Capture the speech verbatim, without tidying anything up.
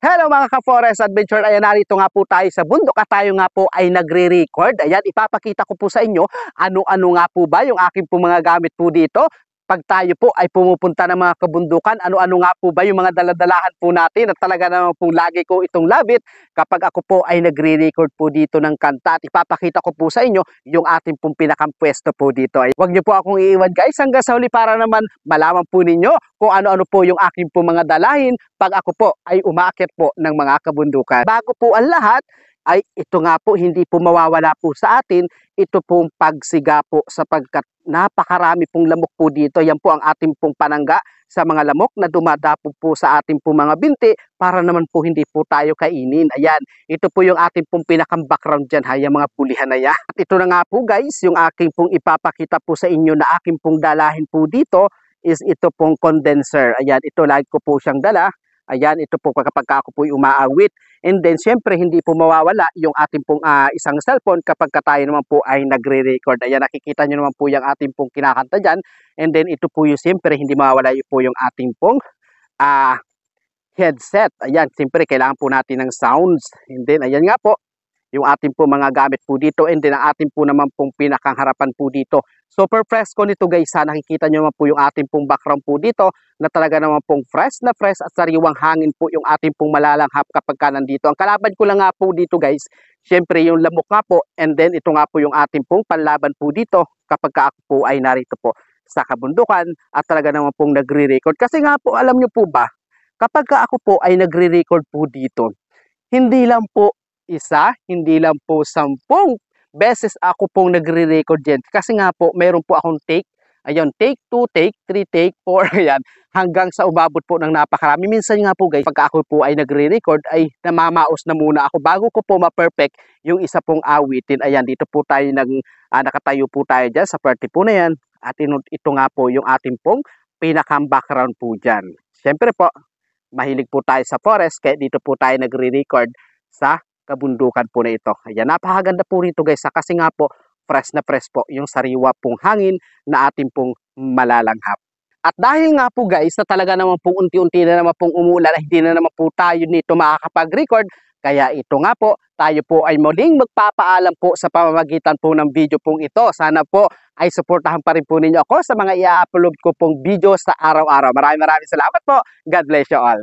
Hello mga ka-Forest Adventure, ayan, narito nga po tayo sa bundok at tayo nga po ay nagre-record. Ayan, ipapakita ko po sa inyo ano-ano nga po ba yung aking po mga gamit po dito. Pag tayo po ay pumupunta ng mga kabundukan, ano-ano nga po ba yung mga daladalahan po natin at talaga naman po lagi ko itong labit kapag ako po ay nagre-record po dito ng kanta at ipapakita ko po sa inyo yung ating pong pinakampwesto po dito. Ay, huwag niyo po akong iiwan guys hanggang sa huli para naman malaman po ninyo kung ano-ano po yung aking po mga dalahin pag ako po ay umaakit po ng mga kabundukan. Bago po ang lahat, ay ito nga po, hindi po mawawala po sa atin, ito pong pagsiga po sapagkat napakarami pong lamok po dito. Yan po ang ating pong panangga sa mga lamok na dumadapo po sa ating pong mga binti para naman po hindi po tayo kainin. Ayan, ito po yung ating pong pinakang background dyan, ha, yung mga pulihan na yan. At ito na nga po guys, yung aking pong ipapakita po sa inyo na aking pong dalahin po dito is ito pong condenser. Ayan, ito lagi ko po siyang dala. Ayan, ito po kapag ako po umaawit. And then, syempre, hindi po mawawala yung ating pong uh, isang cellphone kapag tayo naman po ay nagre-record. Ayan, nakikita nyo naman po yung ating pong kinakanta dyan. And then, ito po yung, syempre, hindi mawawala po yung ating pong uh, headset. Ayan, syempre, kailangan po natin ng sounds. And then, ayan nga po, yung ating po mga gamit po dito. And then, ang ating po naman pong pinakang harapan po dito. Super fresh ko nito guys, ha, nakikita nyo naman po yung ating pong background po dito na talaga naman pong fresh na fresh at sariwang hangin po yung ating pong malalanghap kapag ka nandito. Ang kalaban ko lang nga po dito guys, syempre yung lamok nga po, and then ito nga po yung ating pong panlaban po dito kapag ka ako po ay narito po sa kabundukan at talaga naman pong nagre-record. Kasi nga po, alam nyo po ba, kapag ka ako po ay nagre-record po dito, hindi lang po isa, hindi lang po sampung beses ako pong nagre-record dyan. Kasi nga po, meron po akong take. Ayun, take two, take three, take four. Ayan, hanggang sa umabot po ng napakarami. Minsan nga po guys, pag ako po ay nagre-record, ay namamaos na muna ako bago ko po ma-perfect yung isa pong awitin. Ayan, dito po tayo nag, ah, nakatayo po tayo dyan sa party po na yan. At ito, ito nga po yung ating pong pinakang background po dyan. Siyempre po, mahilig po tayo sa forest, kaya dito po tayo nagre-record sa kabundukan po na ito. Ayan, napakaganda po rito guys, kasi nga po, fresh na fresh po yung sariwa pong hangin na ating pong malalanghap. At dahil nga po guys, na talaga naman po unti-unti na naman pong umulan, hindi na naman po tayo nito makakapag-record, kaya ito nga po, tayo po ay muling magpapaalam po sa pamamagitan po ng video pong ito. Sana po ay suportahan pa rin po ninyo ako sa mga i-upload ko pong video sa araw-araw. Maraming maraming salamat po. God bless you all.